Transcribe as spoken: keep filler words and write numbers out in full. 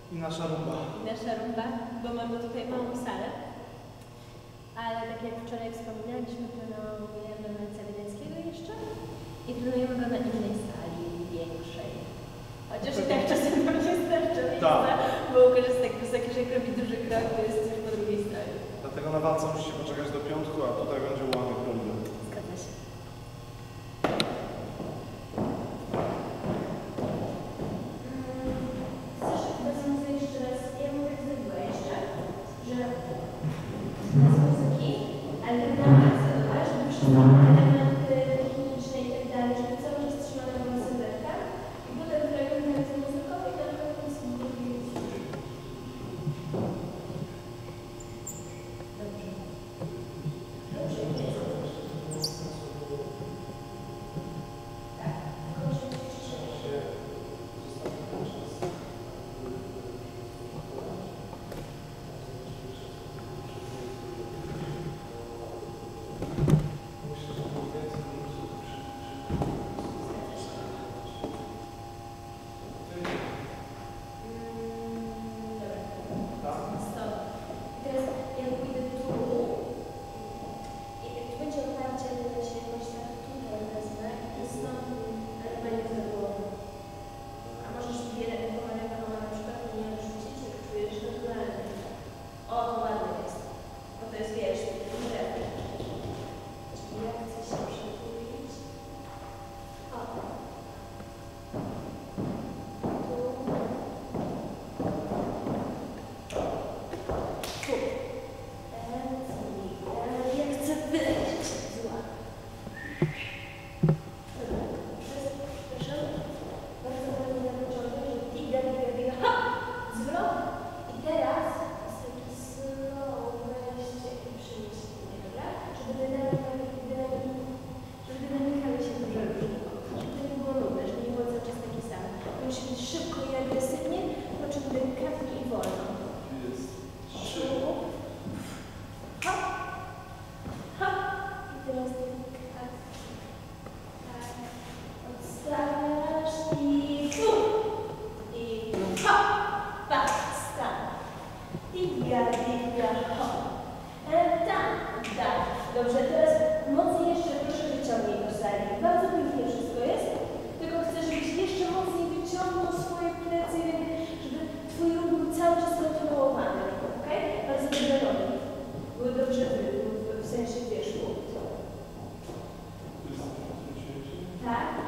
I nasza rumba. I nasza rumba, bo mamy tutaj małą salę. Ale tak jak wczoraj wspominaliśmy, trenujemy na Celińskiego jeszcze i trenujemy go na innej sali, większej. Chociaż i tak czasem nam nie starczy miejsca, bo Łukasz jest tak wysoki, że jak robi duży krok, to jest już po drugiej stronie. Dlatego na walce musicie poczekać do piątku, a tutaj będzie ułamek rundy. Zgadza się. Tak?